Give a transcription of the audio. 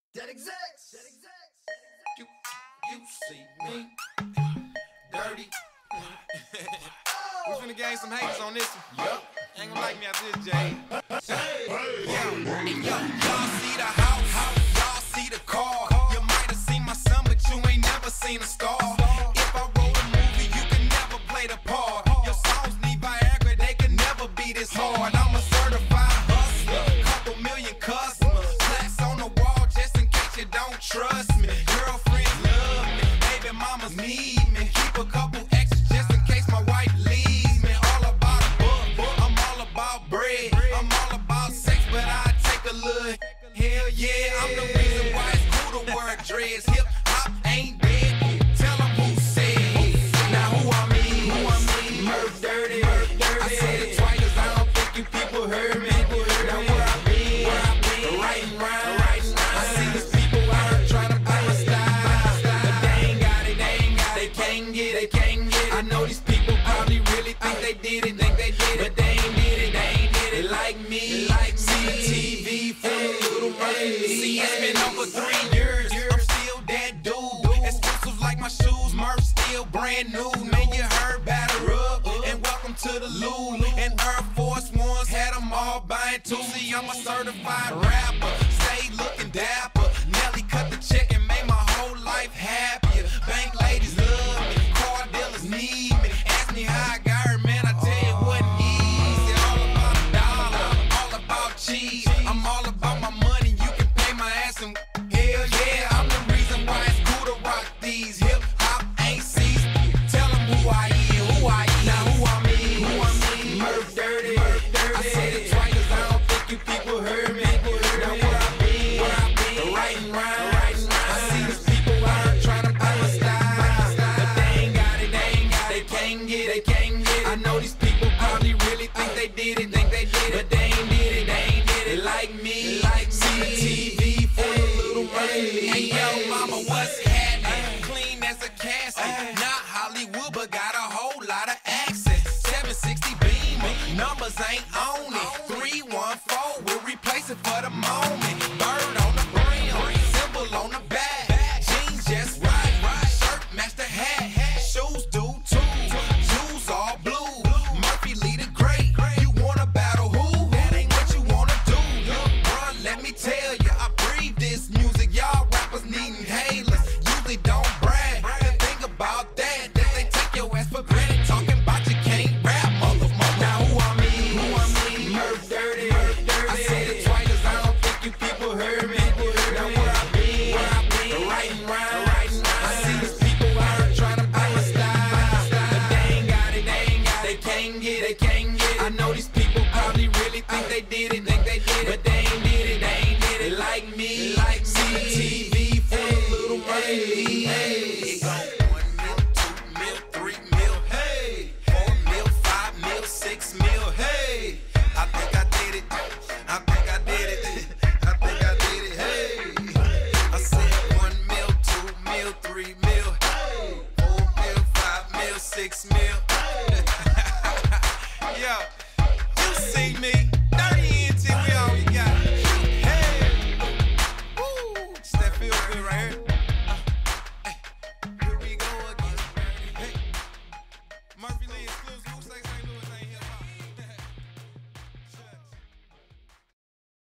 That exists. You see me, dirty. We finna gain some haters on this one. Yup. Ain't gonna like me after this, Jay. Y'all see the house, y'all see the car. You might have seen my son, but you ain't never seen a star. If I wrote a movie, you can never play the part. Your songs need Viagra, they can never be this hard. I'm a certified hustler, couple million customers. Plaques on the wall just in case you don't trust me. Girlfriends love me, baby mamas need me. Keep a couple extras just in case my wife leaves me. All about a book, I'm all about bread. I'm all about sex, but I take a look. Hell yeah, I'm the reason why it's cool to wear dreads. Hip hop ain't dead. Tell them who said. Now who I mean? Murph Derrty. I said it twice, I don't think you people heard me. Now where I been? Writing rhymes. I see these people out here trying to buy my style, but they ain't got it. They can't get it. I know these people probably really think they did it, but they ain't did it like me. See the TV full of little money. See, it's been over 3 years. I'm still that dude. Exclusives like my shoes, Murph still brand new. Man, you heard batter up, and welcome to the Lou. And Air Force Ones had them all buying too. See, I'm a certified rapper, stay looking dapper. Nelly cut the check and made my whole life happier. Bank ladies love me, car dealers need me. Ask me how I got her, man, I tell you it wasn't easy. All about a dollar, all about cheese. I'm all about my money, you can pay my ass and hell yeah, I'm the reason why it's cool to rock these.